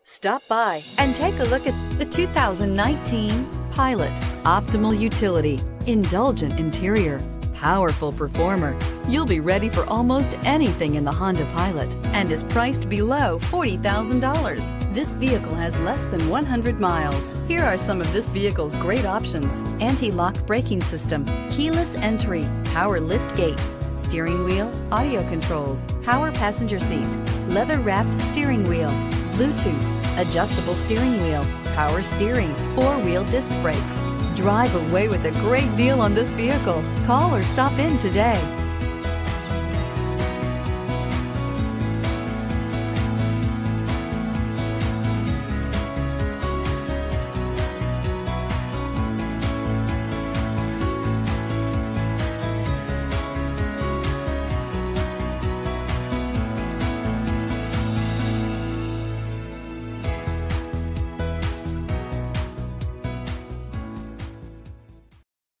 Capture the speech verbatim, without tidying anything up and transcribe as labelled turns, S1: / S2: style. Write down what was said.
S1: Stop by and take a look at the two thousand nineteen Pilot. Optimal utility, indulgent interior, powerful performer. You'll be ready for almost anything in the Honda Pilot and is priced below forty thousand dollars. This vehicle has less than one hundred miles. Here are some of this vehicle's great options: anti-lock braking system, keyless entry, power lift gate, steering wheel audio controls, power passenger seat, leather-wrapped steering wheel, Bluetooth, adjustable steering wheel, power steering, four-wheel disc brakes. Drive away with a great deal on this vehicle. Call or stop in today.